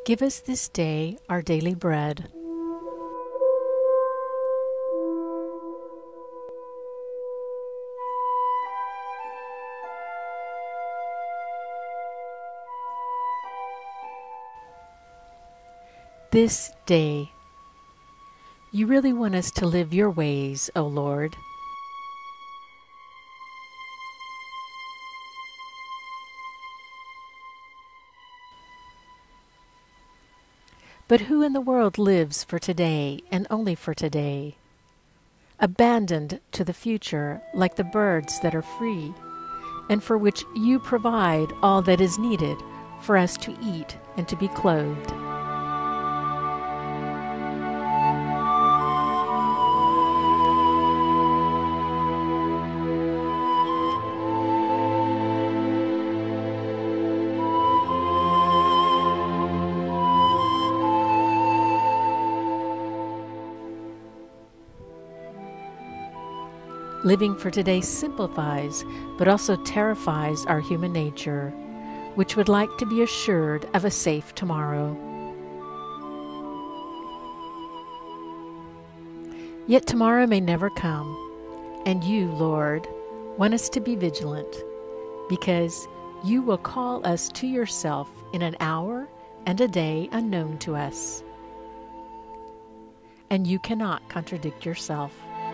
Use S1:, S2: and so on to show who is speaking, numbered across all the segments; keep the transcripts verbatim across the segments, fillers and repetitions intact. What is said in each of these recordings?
S1: Give us this day our daily bread. This day. You really want us to live your ways, O Lord. But who in the world lives for today and only for today? Abandoned to the future like the birds that are free, and for which you provide all that is needed for us to eat and to be clothed. Living for today simplifies, but also terrifies our human nature, which would like to be assured of a safe tomorrow. Yet tomorrow may never come, and you, Lord, want us to be vigilant, because you will call us to yourself in an hour and a day unknown to us. And you cannot contradict yourself.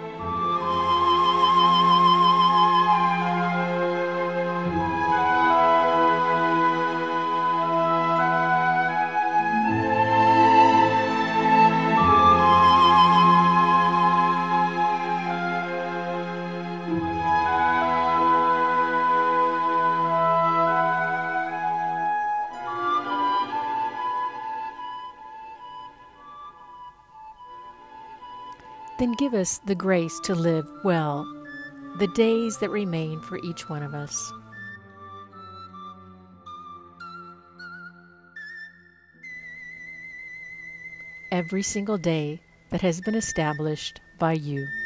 S1: Then give us the grace to live well the days that remain for each one of us. Every single day that has been established by you.